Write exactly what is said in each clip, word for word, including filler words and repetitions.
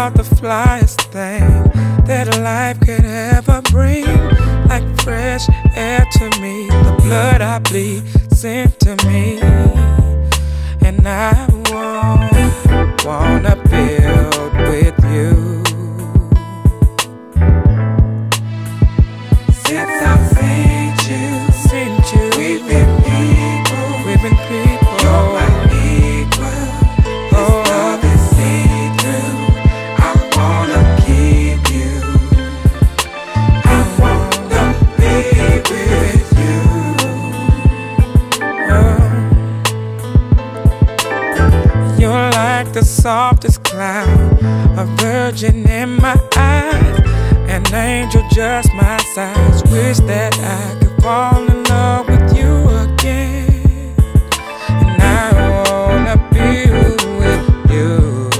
are the flyest thing that life could ever bring. Like fresh air to me, the blood I bleed sent to me. And I won't wanna build with you. Since I've seen you, seen you, we've been people, we've been people. You're my equal, this love is see-through. I wanna keep you, I wanna be with you. Oh. You're like the softest cloud, a virgin in my eyes, an angel just my size. Wish that I could fall in love with you again. And I wanna be with you.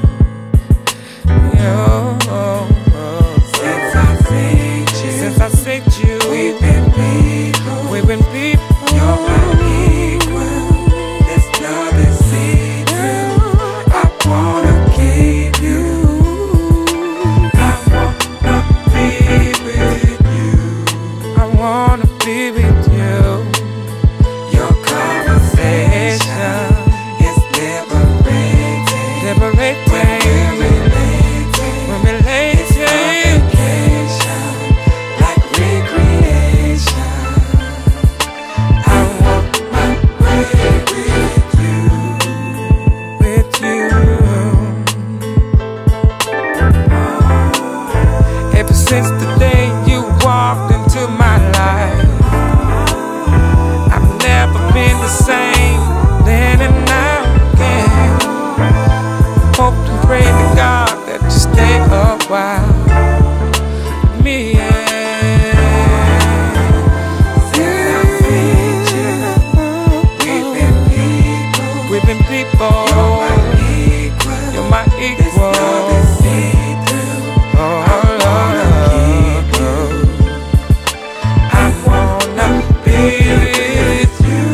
Yo, since I seen you, since I seen you, we've been people, we've been people. You're my equal, this love is see-through. I wanna keep you, I wanna be with you, I wanna be with you. Your conversation is liberating, liberating, when we're late, it's vacation, like recreation. I want my way with you, with you. Ever since the day you walked into my life, I've never been the same, then and now again. Hope and pray to God that you stay a while with me, yeah. Since I've seen you, we've been people, we've been people. You're my equal, you're my equal. This love is see-through. Oh, I wanna keep you, I wanna be with you.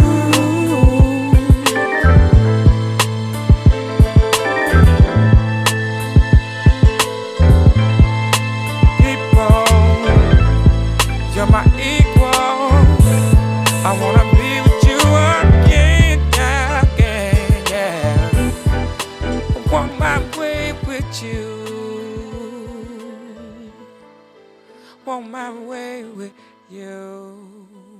People, you're my equal, I wanna be with you again, yeah, again, yeah. I want my way with you, want my way with you.